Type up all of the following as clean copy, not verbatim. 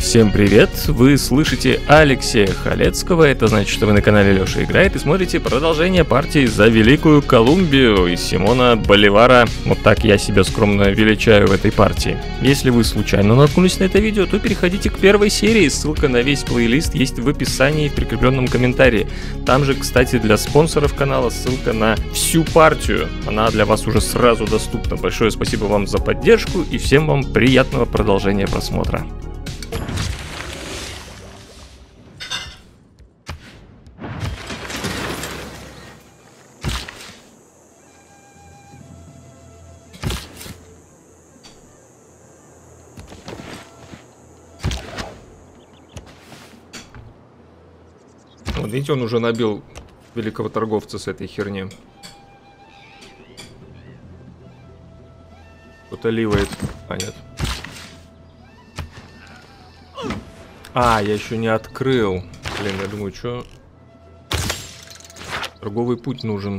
Всем привет! Вы слышите Алексея Халецкого, это значит, что вы на канале Леша Играет и смотрите продолжение партии за Великую Колумбию из Симона Боливара. Вот так я себя скромно величаю в этой партии. Если вы случайно наткнулись на это видео, то переходите к первой серии, ссылка на весь плейлист есть в описании и в прикрепленном комментарии. Там же, кстати, для спонсоров канала ссылка на всю партию, она для вас уже сразу доступна. Большое спасибо вам за поддержку и всем вам приятного продолжения просмотра. Вот видите, он уже набил великого торговца с этой херни. Кто-то ливает. А, нет. А, я еще не открыл. Блин, я думаю, что... Торговый путь нужен.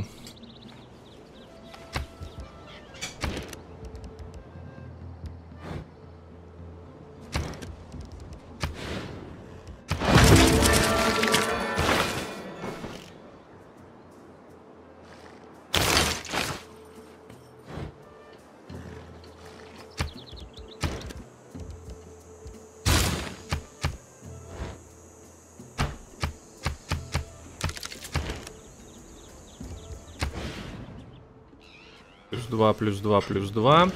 Плюс 2, плюс 2.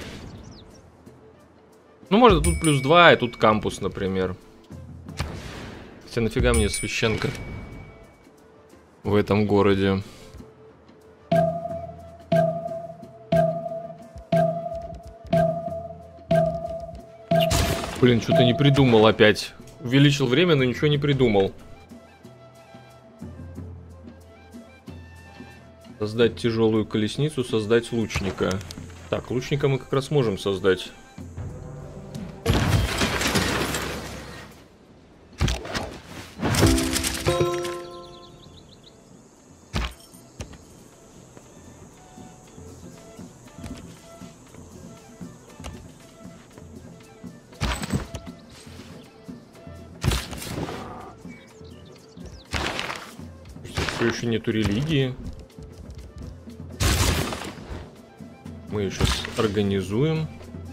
Ну, может, тут плюс 2, и тут кампус, например. Хотя нафига мне священка в этом городе? Блин, что-то не придумал опять. Увеличил время, но ничего не придумал. Создать тяжелую колесницу, создать лучника. Так, лучника мы как раз можем создать. Все еще нету религии. Мы ее сейчас организуем.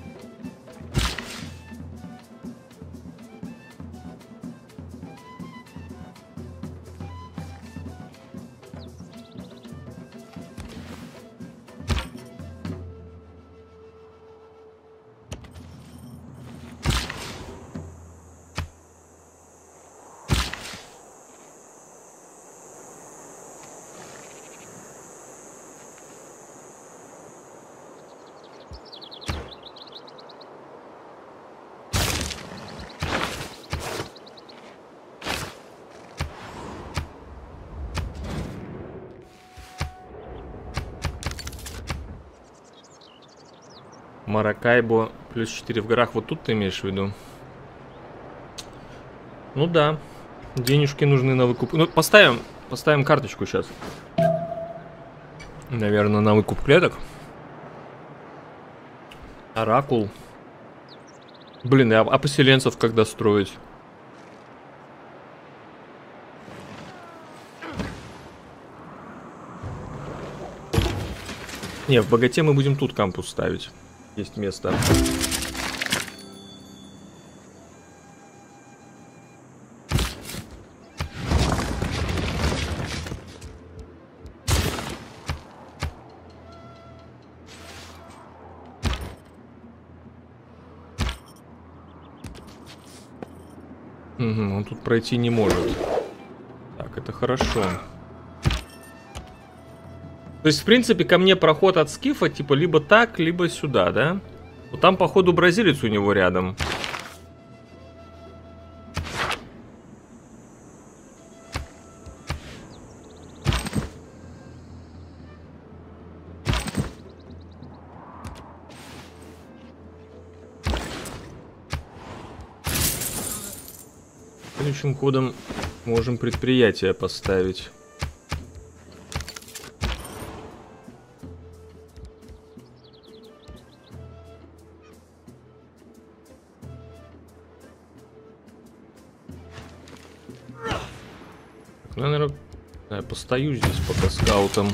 Маракайбо плюс 4 в горах. Вот тут ты имеешь в виду? Ну да. Денежки нужны на выкуп. Ну, поставим карточку сейчас. Наверное, на выкуп клеток. Оракул. Блин, а поселенцев когда строить? Не, в богате мы будем тут кампус ставить. Есть место. Угу, он тут пройти не может. Так, это хорошо. То есть, в принципе, ко мне проход от скифа, типа, либо так, либо сюда, да? Вот там, походу, бразилец у него рядом. Ключевым кодом можем предприятие поставить. Ну, я, наверное, постою здесь пока скаутом.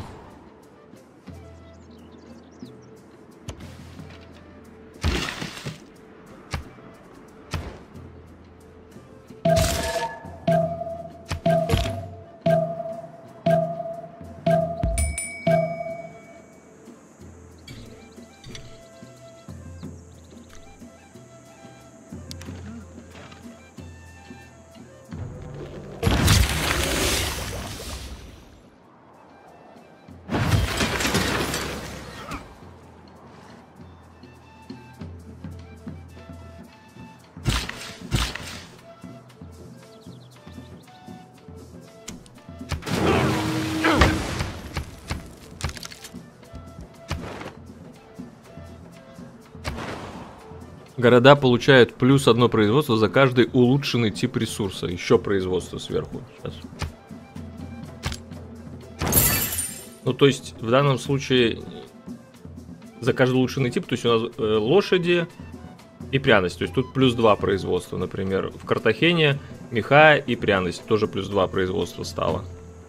Города получают плюс 1 производство за каждый улучшенный тип ресурса. Еще производство сверху. Сейчас. Ну, то есть, в данном случае, за каждый улучшенный тип, то есть у нас лошади и пряность. То есть тут плюс 2 производства, например. В Картахене меха и пряность. Тоже плюс 2 производства стало.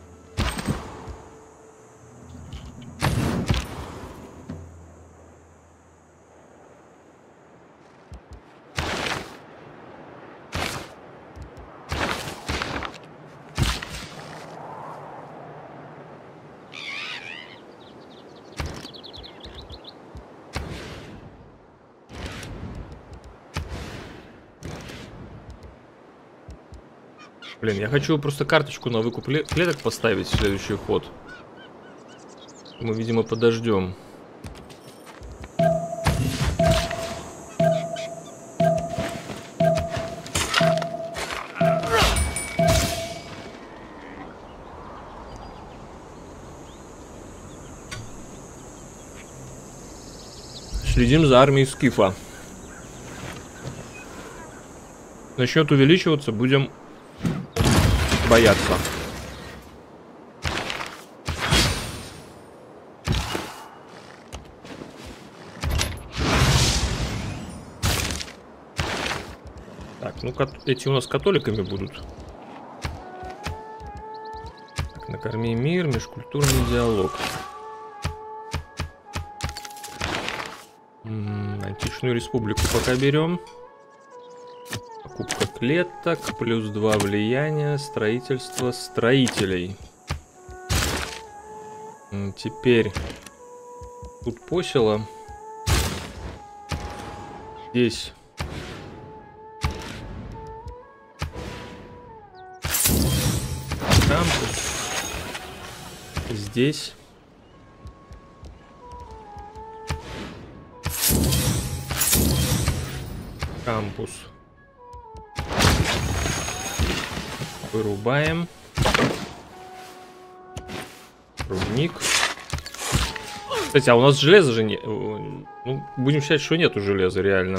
Блин, я хочу просто карточку на выкуп клеток поставить в следующий ход. Мы, видимо, подождем. Следим за армией Скифа. Начнет увеличиваться, будем бояться. Так, ну эти у нас католиками будут. Так, накорми мир, межкультурный диалог. Античную республику пока берем. Покупка клеток, плюс 2 влияния, строительство строителей. Теперь тут посело. Здесь кампус. Здесь кампус. Вырубаем. Рудник. Кстати, а у нас железа же не... Ну, будем считать, что нету железа, реально.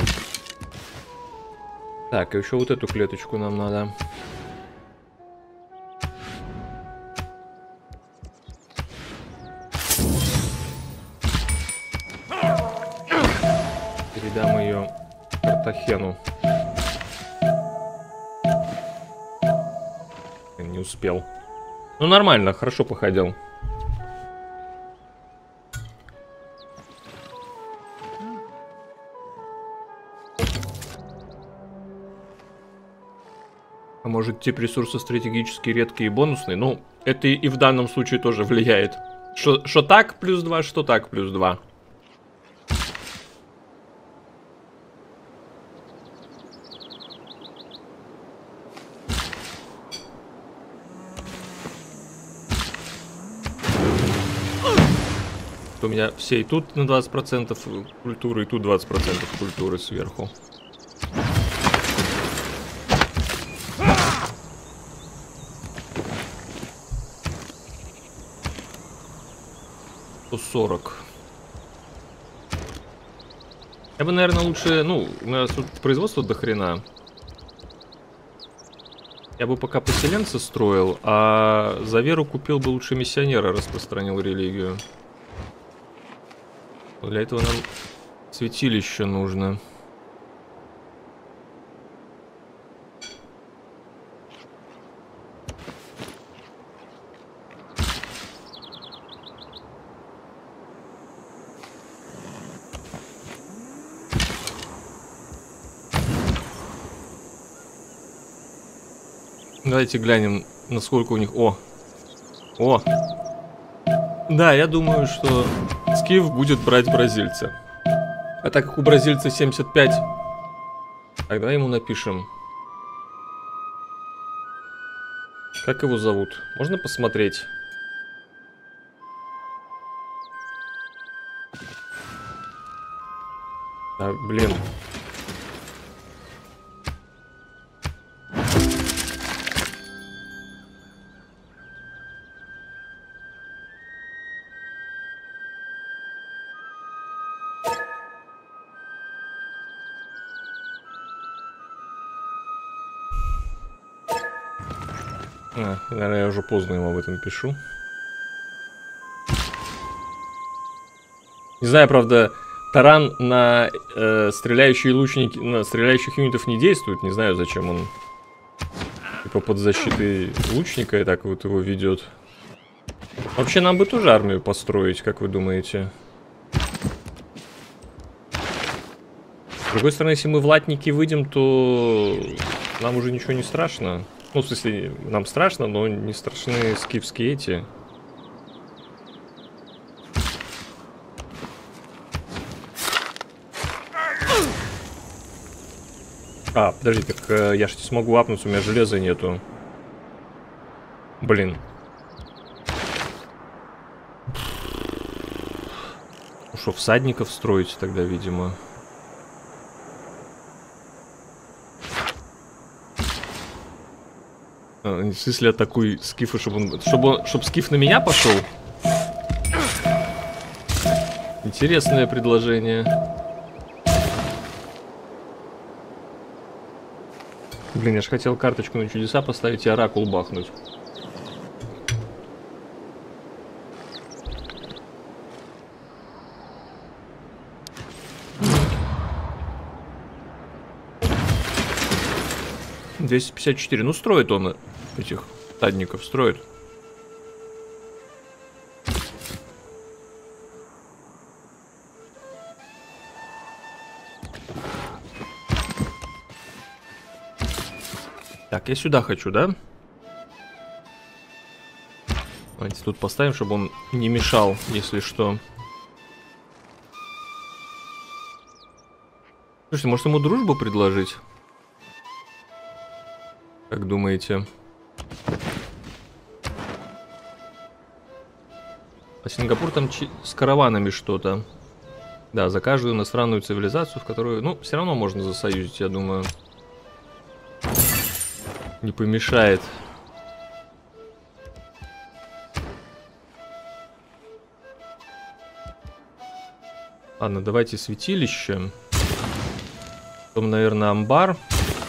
Так, и еще вот эту клеточку нам надо. Передам ее Картахену. Не успел. Ну, нормально, хорошо походил. А может, тип ресурса стратегически редкий и бонусный? Ну, это и в данном случае тоже влияет. Что так плюс 2, что так плюс 2. У меня все и тут на 20% культуры, и тут 20% культуры сверху. По 40. Я бы, наверное, лучше... Ну, у нас тут производство до хрена. Я бы пока поселенца строил, а за веру купил бы лучше миссионера, распространил религию. Для этого нам святилище нужно. Давайте глянем, насколько у них... О! О! Да, я думаю, что Скиф будет брать бразильца. А так как у бразильца 75, тогда ему напишем. Как его зовут? Можно посмотреть? А, блин. Наверное, я уже поздно ему об этом пишу. Не знаю, правда, таран на стреляющие лучники, на стреляющих юнитов не действует. Не знаю, зачем он типа под защитой лучника и так вот его ведет. Вообще, нам бы тоже армию построить, как вы думаете? С другой стороны, если мы в латники выйдем, то нам уже ничего не страшно. Ну, в смысле, нам страшно, но не страшны скифские эти. А, подожди, так я же не смогу апнуться, у меня железа нету. Блин. Ну что, всадников строить тогда, видимо. В смысле, атакуй скифа, чтобы скиф на меня пошел? Интересное предложение. Блин, я же хотел карточку на чудеса поставить и оракул бахнуть. $254. Ну, строит он этих всадников, строит. Так, я сюда хочу, да? Давайте тут поставим, чтобы он не мешал, если что. Слушайте, может ему дружбу предложить? Как думаете? А Сингапур там с караванами что-то. Да, за каждую иностранную цивилизацию, в которую... Ну, все равно можно засоюзить, я думаю. Не помешает. Ладно, давайте святилище. Потом, наверное, амбар.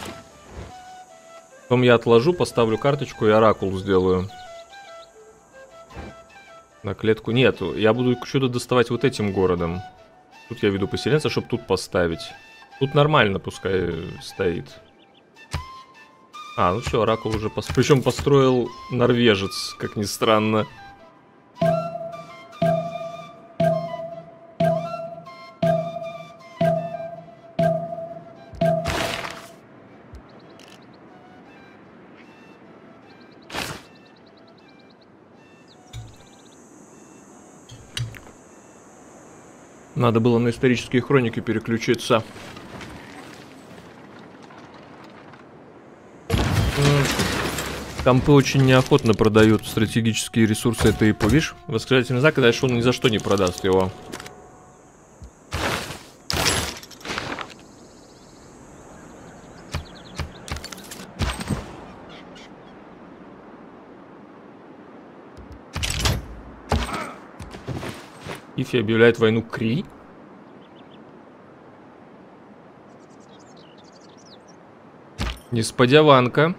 Потом я отложу, поставлю карточку и оракул сделаю. На клетку. Нет, я буду что-то доставать вот этим городом. Тут я веду поселенца, чтобы тут поставить. Тут нормально пускай стоит. А, ну все, оракул уже построил. Причем построил норвежец, как ни странно. Надо было на исторические хроники переключиться. Компы очень неохотно продают стратегические ресурсы этой ИП. Видишь, восклицательный знак, дальше он ни за что не продаст его. Ифи объявляет войну Кри. Несподяванка.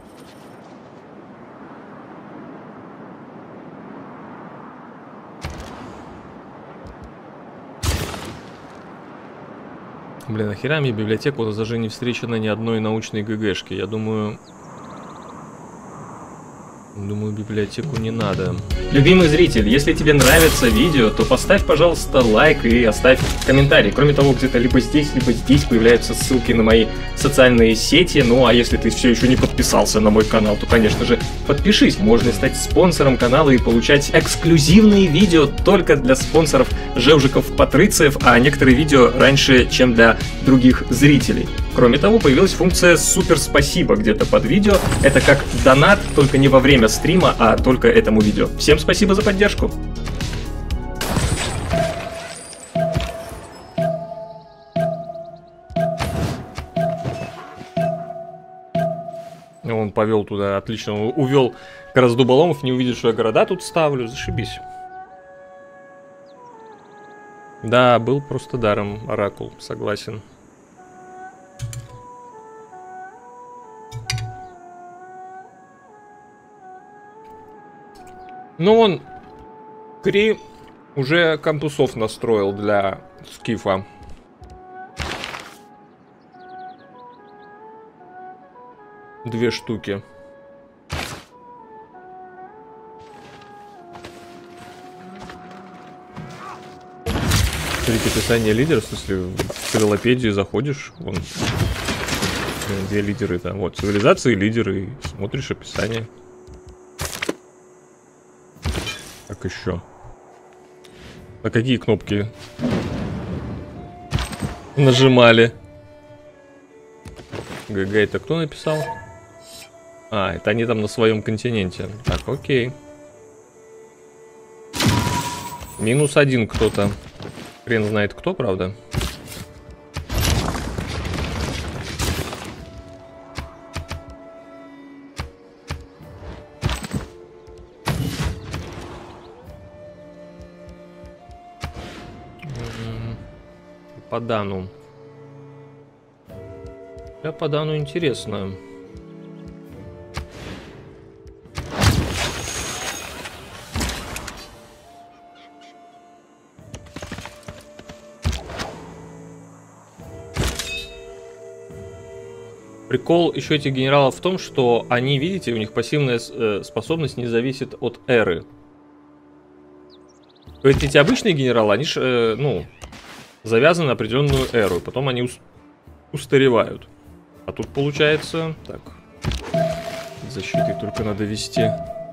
Блин, нахера мне библиотека? У нас даже не встречено ни одной научной ГГшки. Я думаю... Думаю, библиотеку не надо. Любимый зритель, если тебе нравится видео, то поставь, пожалуйста, лайк и оставь комментарий. Кроме того, где-то либо здесь появляются ссылки на мои социальные сети. Ну, а если ты все еще не подписался на мой канал, то, конечно же, подпишись. Можно стать спонсором канала и получать эксклюзивные видео только для спонсоров Жевжиков-Патрициев, а некоторые видео раньше, чем для других зрителей. Кроме того, появилась функция «Супер спасибо» где-то под видео. Это как донат, только не во время стрима, а только этому видео. Всем спасибо за поддержку. Он повел туда, отлично, он увел как раз дуболомов, не увидел, что я города тут ставлю, зашибись. Да, был просто даром оракул, согласен. Ну, он Кри уже кампусов настроил для скифа. Две штуки. Смотрите, описание лидера, в смысле, в цивилопедию заходишь, вон, где лидеры там, вот, цивилизации, лидеры, и смотришь описание. Так еще. На какие кнопки нажимали? ГГ это кто написал? А, это они там на своем континенте. Так, окей. -1 кто-то. Хрен знает кто, правда. По Дану. Я по Дану интересно. Прикол еще этих генералов в том, что они, видите, у них пассивная способность не зависит от эры. То есть эти обычные генералы, они ж, ну, завязаны на определенную эру, потом они устаревают. А тут получается... Так, защиты только надо вести.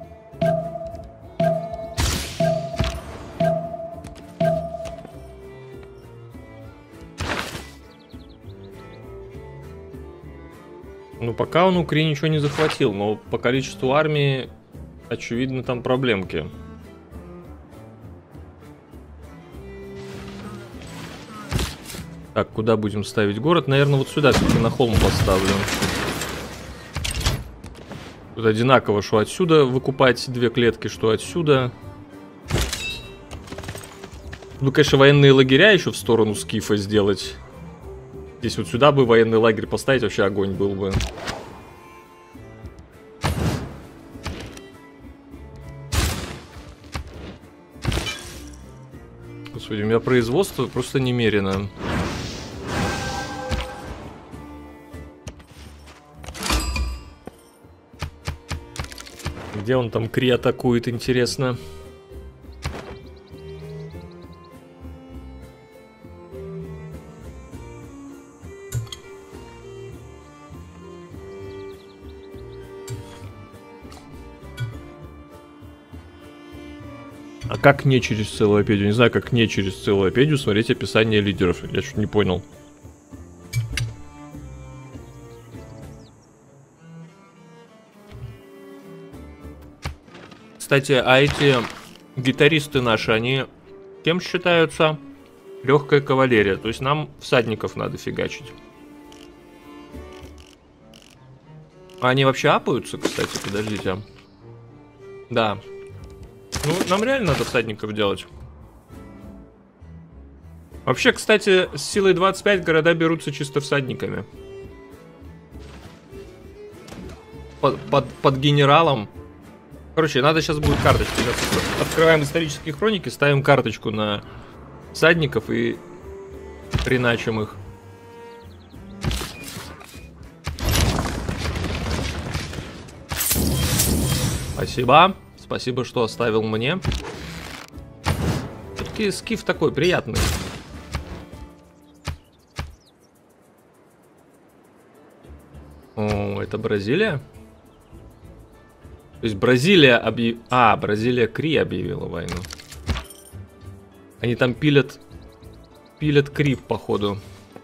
Ну, пока он у Кри ничего не захватил, но по количеству армии, очевидно, там проблемки. Так, куда будем ставить город? Наверное, вот сюда, кстати, на холм поставлю. Тут одинаково, что отсюда выкупать две клетки, что отсюда. Ну, конечно, военные лагеря еще в сторону скифа сделать. Здесь вот сюда бы военный лагерь поставить, вообще огонь был бы. Господи, у меня производство просто немерено. Где он там Кри атакует, интересно. А как не через целопедию? Не знаю, как не через целопедию смотреть описание лидеров. Я что-то не понял. Кстати, а эти гитаристы наши, они кем считаются? Легкая кавалерия. То есть нам всадников надо фигачить. А они вообще апаются, кстати? Подождите. Да. Ну, нам реально надо всадников делать. Вообще, кстати, с силой 25 города берутся чисто всадниками. Под генералом. Короче, надо сейчас будет карточки. Открываем исторические хроники, ставим карточку на всадников и приначим их. Спасибо. Спасибо, что оставил мне. Все-таки скиф такой приятный. О, это Бразилия? То есть Бразилия объявила... А, Бразилия Кри объявила войну. Они там пилят Кри, походу.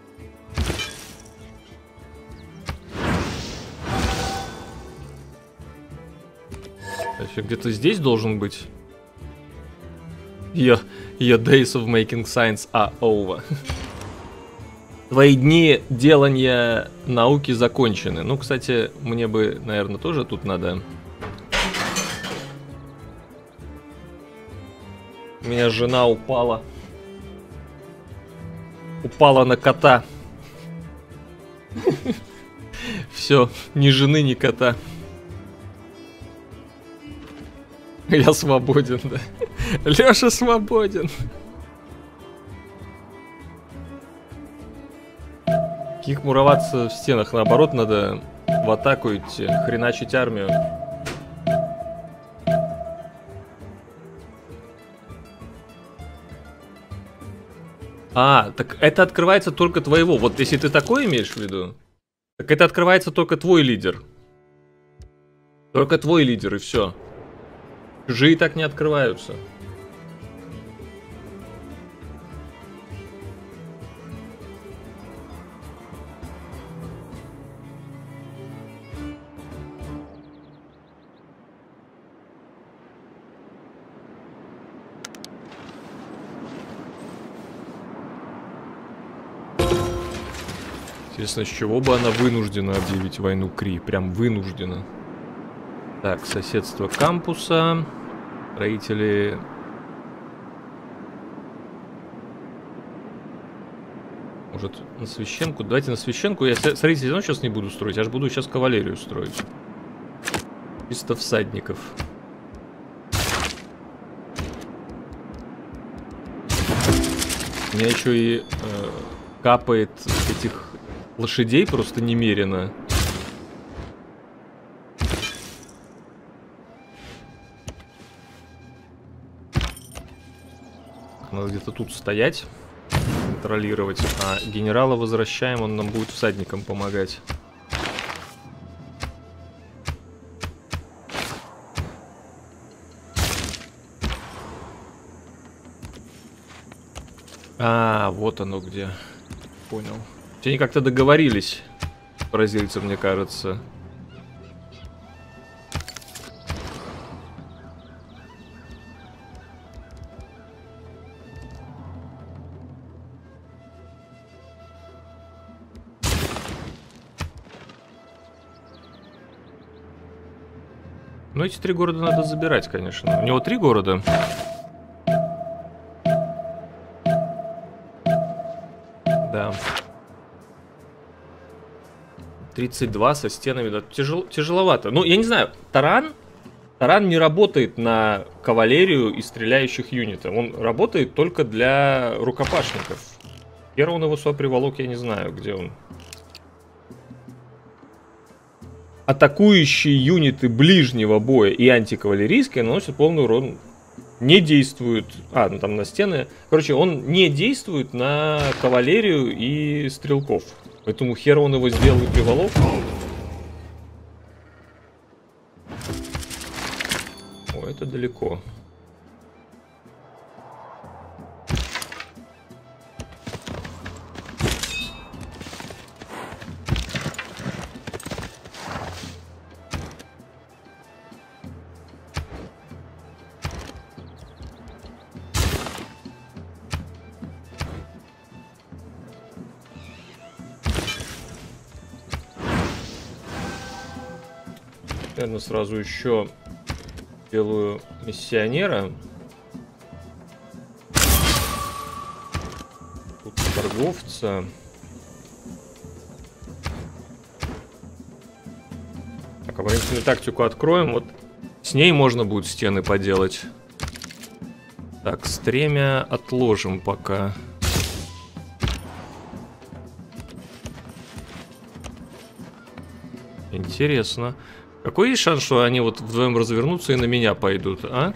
Где-то здесь должен быть. Your days of making science are over. Твои дни делания науки закончены. Ну, кстати, мне бы, наверное, тоже тут надо... У меня жена упала. Упала на кота. Все, ни жены, ни кота. Я свободен, да. Лёша свободен. Каких муроваться в стенах, наоборот, надо в атаку идти, хреначить армию. А, так это открывается только твоего. Вот если ты такое имеешь в виду, так это открывается только твой лидер. Только твой лидер, и все. Чужие так не открываются. Интересно, с чего бы она вынуждена объявить войну Кри? Прям вынуждена. Так, соседство кампуса. Строители... Может, на священку? Давайте на священку. Я строителей равно сейчас не буду строить. Я же буду сейчас кавалерию строить. Чисто всадников. У меня еще и капает этих лошадей просто немерено. Надо где-то тут стоять, контролировать. А генерала возвращаем, он нам будет всадникам помогать. А, вот оно где. Понял. Они как-то договорились, бразильцы, мне кажется. Ну, эти 3 города надо забирать, конечно. У него 3 города. Да. 32 со стенами. Да, тяжеловато. Ну, я не знаю. Таран не работает на кавалерию и стреляющих юнитов. Он работает только для рукопашников. Первый он его сюда приволок, я не знаю, где он. Атакующие юниты ближнего боя и антикавалерийские наносят полный урон. Не действуют. А, ну там на стены. Короче, он не действует на кавалерию и стрелков. Поэтому хер он его сделал и приволок. О, это далеко. Наверное, сразу еще делаю миссионера. Тут торговца. Так, оборонительную тактику откроем. Вот с ней можно будет стены поделать. Так, стремя отложим пока. Интересно. Какой есть шанс, что они вот вдвоем развернутся и на меня пойдут, а?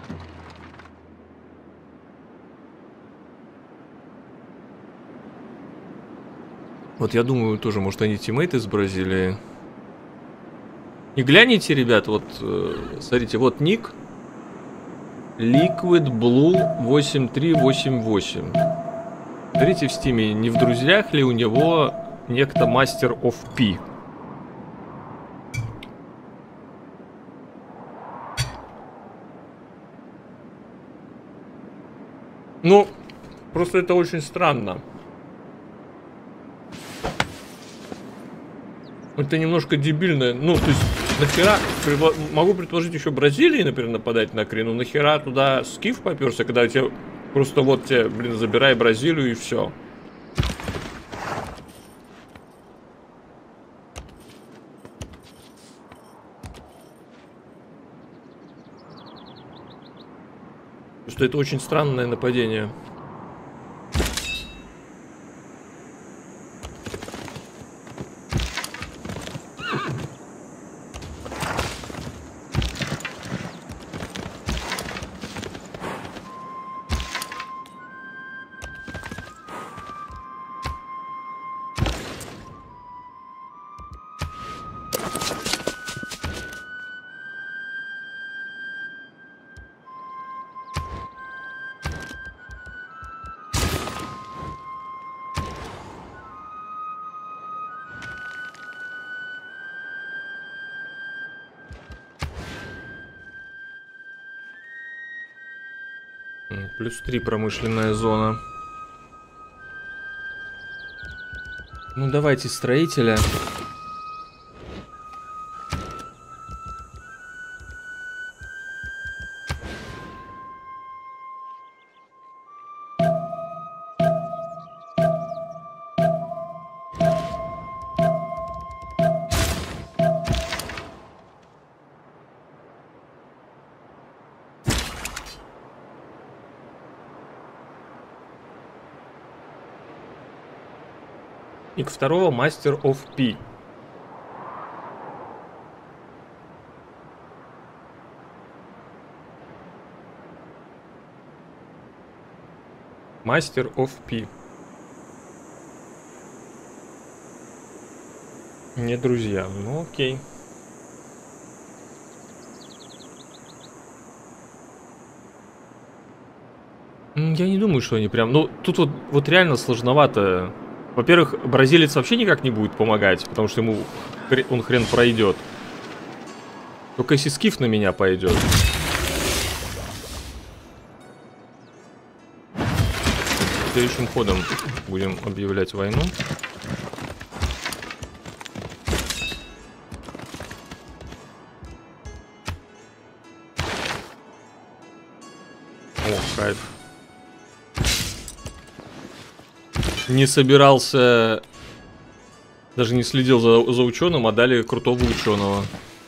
Вот я думаю тоже, может, они тиммейты из Бразилии. И гляните, ребят, вот, смотрите, вот ник. Liquid Blue 8388. Смотрите в стиме, не в друзьях ли у него некто Master of P. Ну, просто это очень странно. Это немножко дебильно. Ну, то есть, нахера... Могу предположить еще Бразилии, например, нападать на Крину. Нахера туда скиф поперся, когда у тебя просто вот тебе, блин, забирай Бразилию и все. Что это очень странное нападение. Плюс 3 промышленная зона. Ну давайте строителя. И к второго Master of P. Master of P. Не друзья. Ну окей. Я не думаю, что они прям... Ну, тут вот реально сложновато. Во-первых, бразилец вообще никак не будет помогать, потому что ему он хрен пройдет. Только если скиф на меня пойдет. Следующим ходом будем объявлять войну. О, кайф. Не собирался, даже не следил за ученым, а дали крутого ученого.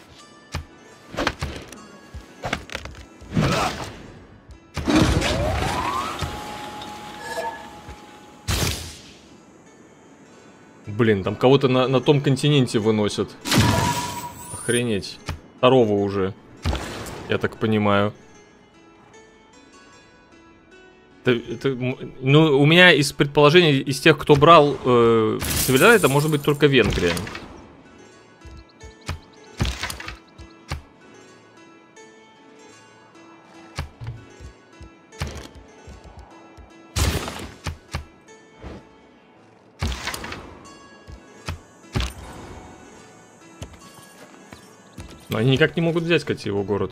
Блин, там кого-то на том континенте выносят. Охренеть. Второго уже, я так понимаю. Ну, у меня из предположений, из тех, кто брал Севиляда, это может быть только Венгрия. Но они никак не могут взять, кстати, его город.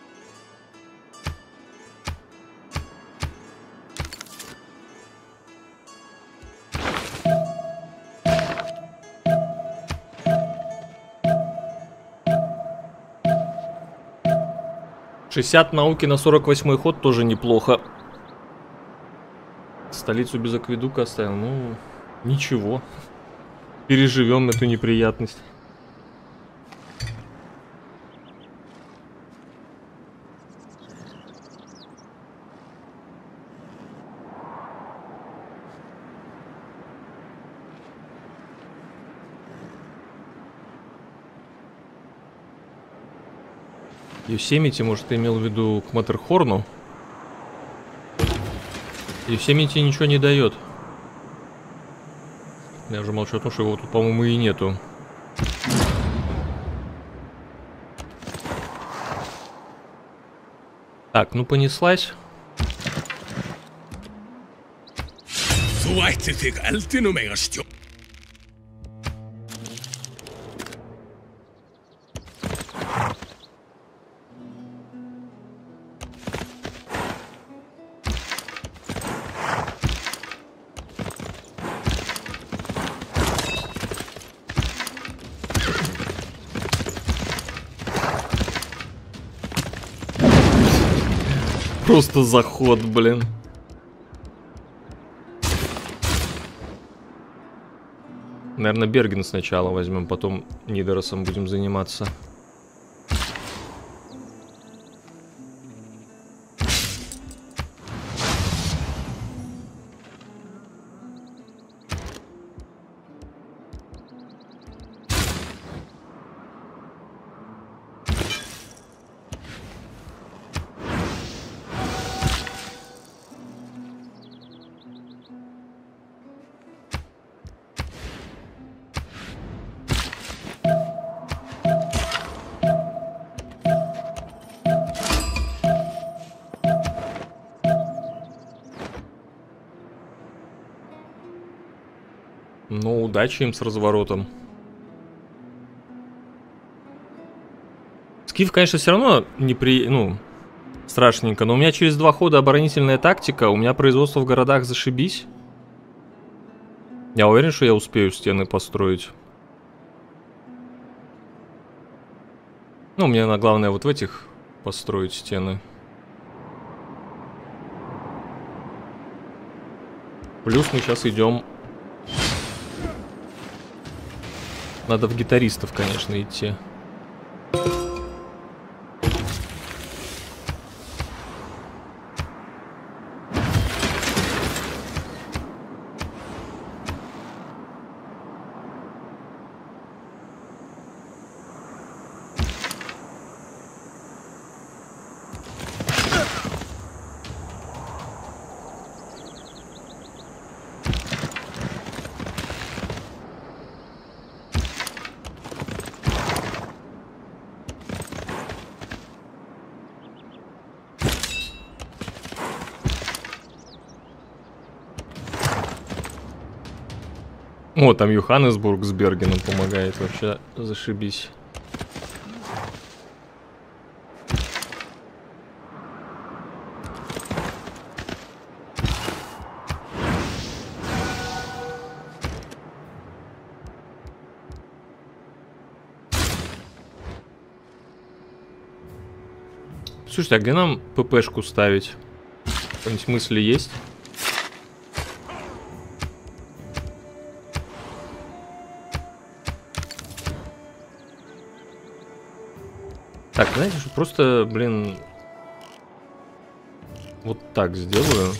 «60 науки на 48-й ход» тоже неплохо. Столицу без акведука оставил. Ну, ничего. Переживем эту неприятность. Йосемити, может, ты имел в виду к Маттерхорну? Йосемити ничего не дает. Я уже молчу о том, что его тут, по-моему, и нету. Так, ну понеслась. Просто заход, блин. Наверное, Берген сначала возьмем, потом Нидеросом будем заниматься. Ну, удачи им с разворотом. Скиф, конечно, все равно страшненько, но у меня через 2 хода оборонительная тактика, у меня производство в городах зашибись. Я уверен, что я успею стены построить. Ну, мне главное вот в этих построить стены. Плюс мы сейчас идем. Надо в гитаристов, конечно, идти. О, там Йоханнесбург с Бергеном помогает, вообще зашибись. Слушайте, а где нам ППшку ставить? Какие-нибудь мысли есть? Так, знаете, что просто, блин, вот так сделаю.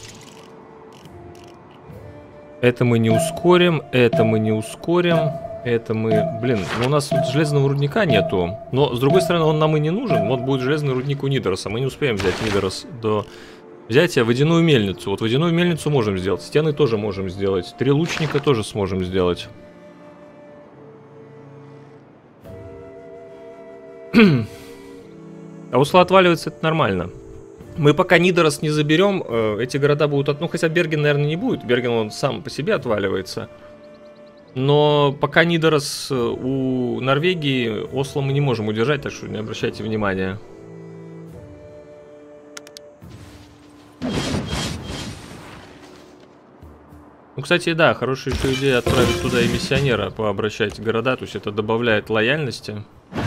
Это мы не ускорим, это мы не ускорим, это мы... Блин, ну у нас тут железного рудника нету, но, с другой стороны, он нам и не нужен. Вот будет железный рудник у Нидероса, мы не успеем взять Нидерос до взятия. Водяную мельницу, вот водяную мельницу можем сделать, стены тоже можем сделать, 3 лучника тоже сможем сделать. А усла отваливается, это нормально. Мы пока Нидерос не заберем, эти города будут... Ну, хотя Берген, наверное, не будет. Берген, он сам по себе отваливается. Но пока Нидерос у Норвегии, Осло мы не можем удержать, так что не обращайте внимания. Ну, кстати, да, хорошая еще идея отправить туда и миссионера, пообращать города. То есть это добавляет лояльности.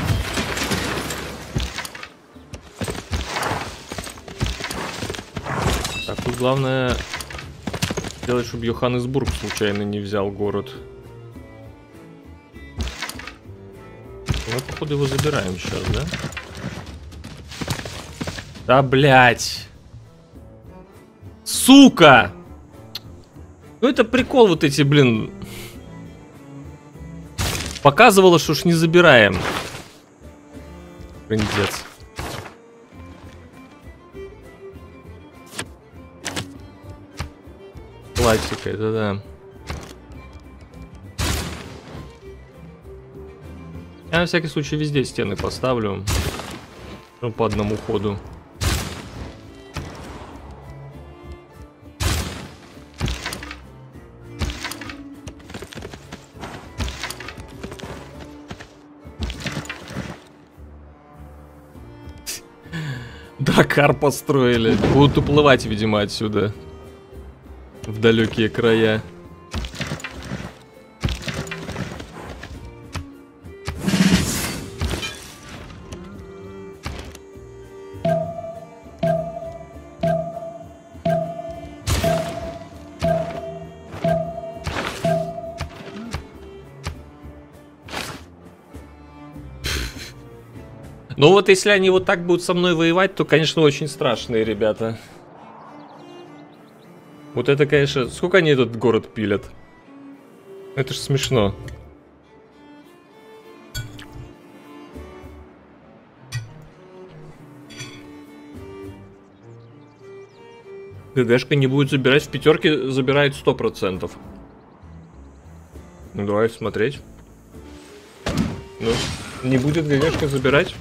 Тут главное сделать, чтобы Йоханнесбург случайно не взял город. Мы, походу, его забираем сейчас, да? Да, блядь! Сука! Ну это прикол вот эти, блин. Показывало, что ж не забираем. Трындец. Классика, это да. Я на всякий случай везде стены поставлю. Ну, по одному ходу. Дракар построили. Будут уплывать, видимо, отсюда. В далекие края. Ну вот если они вот так будут со мной воевать, то, конечно, очень страшные ребята. Вот это, конечно... Сколько они этот город пилят? Это ж смешно. ГГшка не будет забирать, в пятерке забирает 100%. Ну давай смотреть. Ну, не будет ГГшка забирать.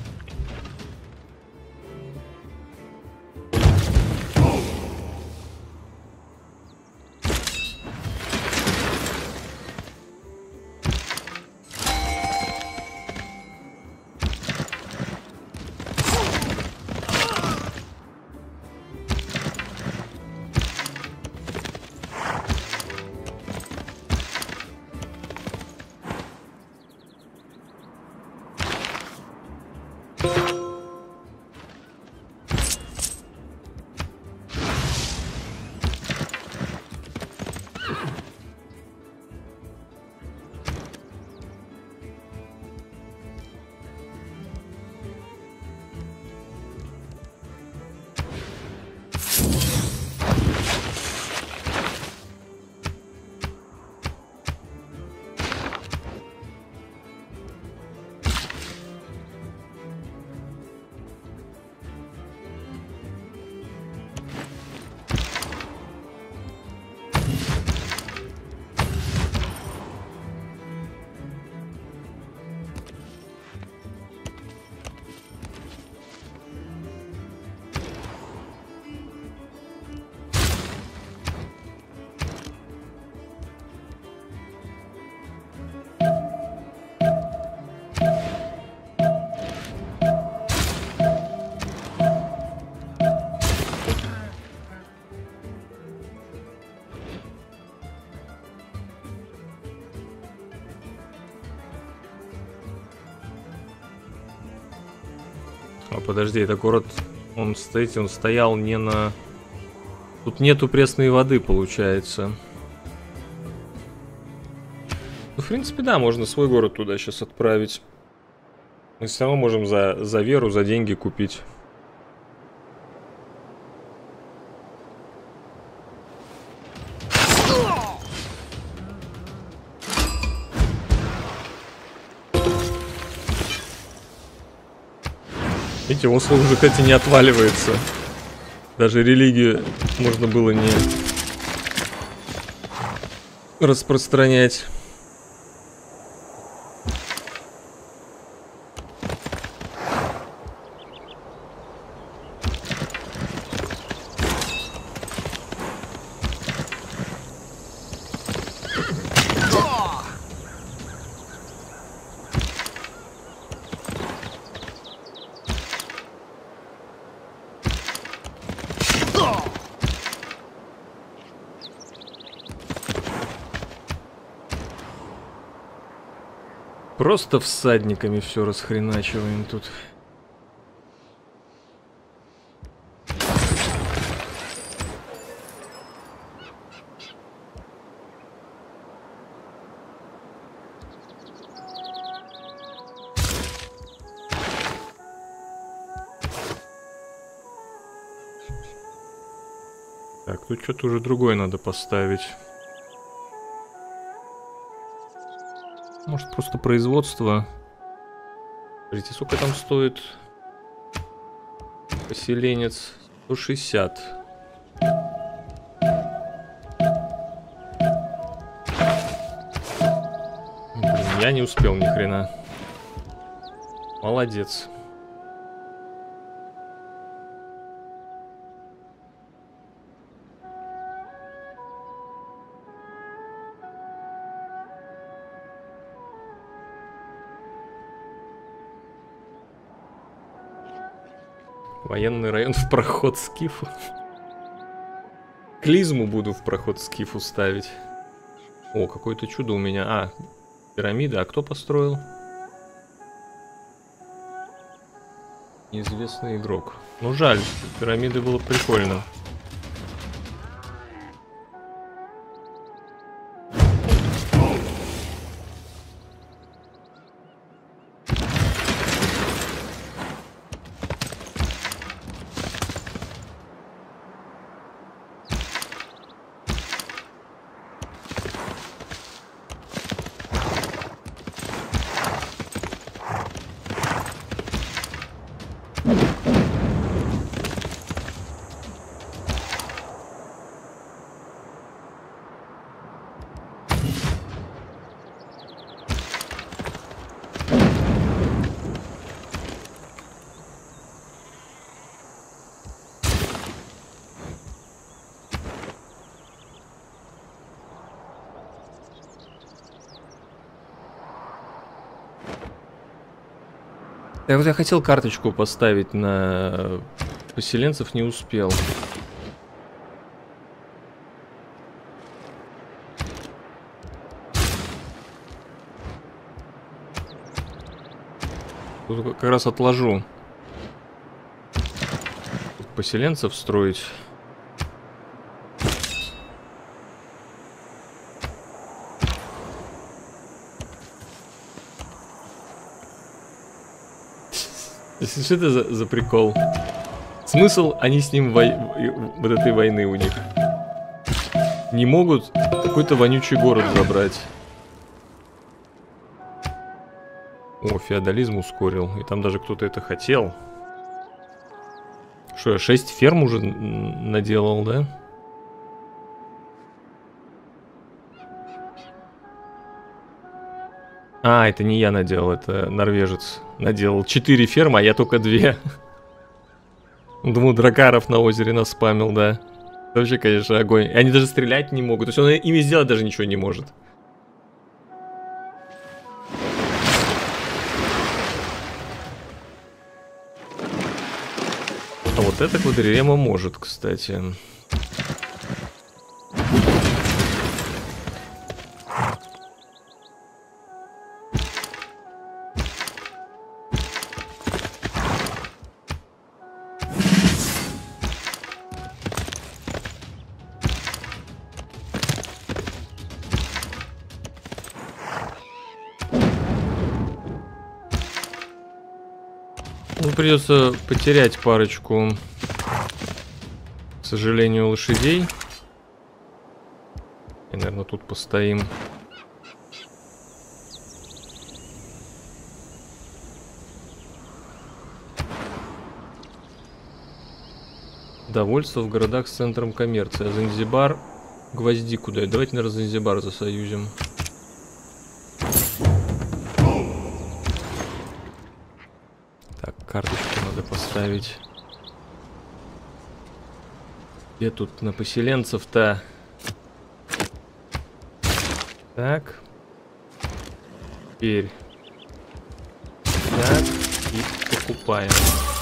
А подожди, это город, он стоит, он стоял не на... Тут нету пресной воды, получается. Ну, в принципе, да, можно свой город туда сейчас отправить. Мы все равно можем за веру, за деньги купить. Видите, Осло уже, кстати, не отваливается. Даже религию можно было не распространять. Просто всадниками все расхреначиваем тут. Так, тут что-то уже другое надо поставить. Может, просто производство. Смотрите, сколько там стоит поселенец? 160. Я не успел ни хрена. Молодец. Военный район в проход скифу. Клизму буду в проход скифу ставить. О, какое-то чудо у меня. А, пирамида. А кто построил? Неизвестный игрок. Ну жаль, пирамиды было прикольно. Я вот я хотел карточку поставить на поселенцев, не успел. Тут как раз отложу. Тут поселенцев строить. Что это за прикол? Смысл они с ним вот этой войны у них? Не могут какой-то вонючий город забрать. О, феодализм ускорил. И там даже кто-то это хотел. Что, я 6 ферм уже наделал, да? А, это не я наделал, это норвежец наделал 4 фермы, а я только 2. Думаю, дракаров на озере наспамил, да. Это вообще, конечно, огонь. И они даже стрелять не могут. То есть он ими сделать даже ничего не может. А вот это квадрирема может, кстати. Ну, придется потерять парочку, к сожалению, лошадей. И, наверное, тут постоим. Довольство в городах с центром коммерции. А Занзибар гвоздику дает. Давайте, наверное, Занзибар засоюзим. Так, карточку надо поставить. Где тут на поселенцев-то? Так. Теперь. Так. И покупаем.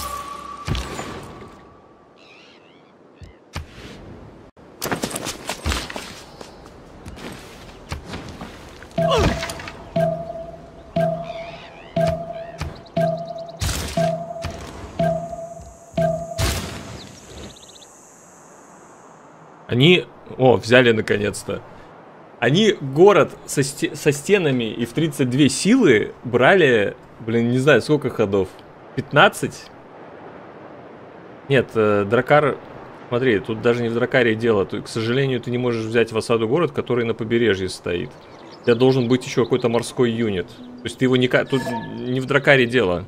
Они... О, взяли наконец-то. Они город со стенами и в 32 силы брали, блин, не знаю, сколько ходов. 15? Нет, Дракар... Смотри, тут даже не в Дракаре дело. К сожалению, ты не можешь взять в осаду город, который на побережье стоит. У тебя должен быть еще какой-то морской юнит. То есть ты его не... Тут не в Дракаре дело.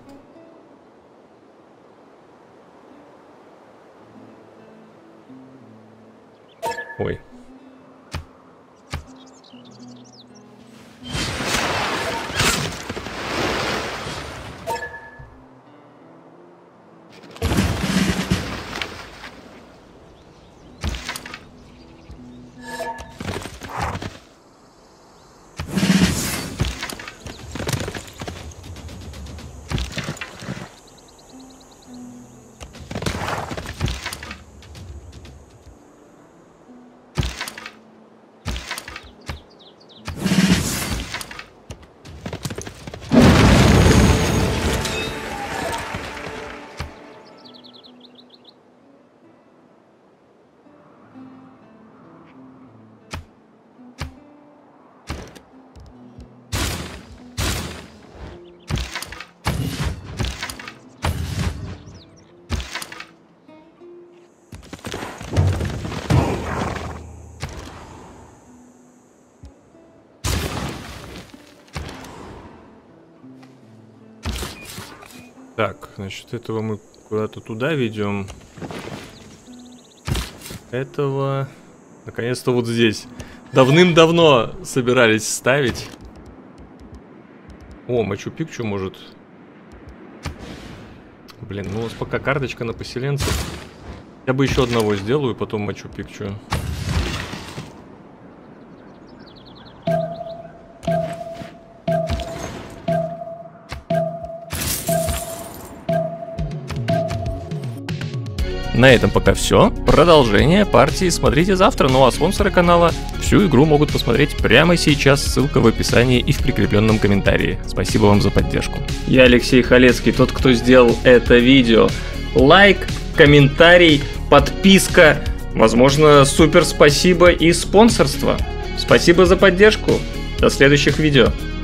Ой. Так, значит, этого мы куда-то туда ведем. Этого... Наконец-то вот здесь. Давным-давно собирались ставить. О, Мачу-Пикчу может... Блин, ну у нас пока карточка на поселенцев. Я бы еще одного сделаю, потом Мачу-Пикчу. На этом пока все. Продолжение партии смотрите завтра. Ну а спонсоры канала всю игру могут посмотреть прямо сейчас. Ссылка в описании и в прикрепленном комментарии. Спасибо вам за поддержку. Я Алексей Халецкий, тот, кто сделал это видео. Лайк, комментарий, подписка, возможно, супер спасибо и спонсорство. Спасибо за поддержку. До следующих видео.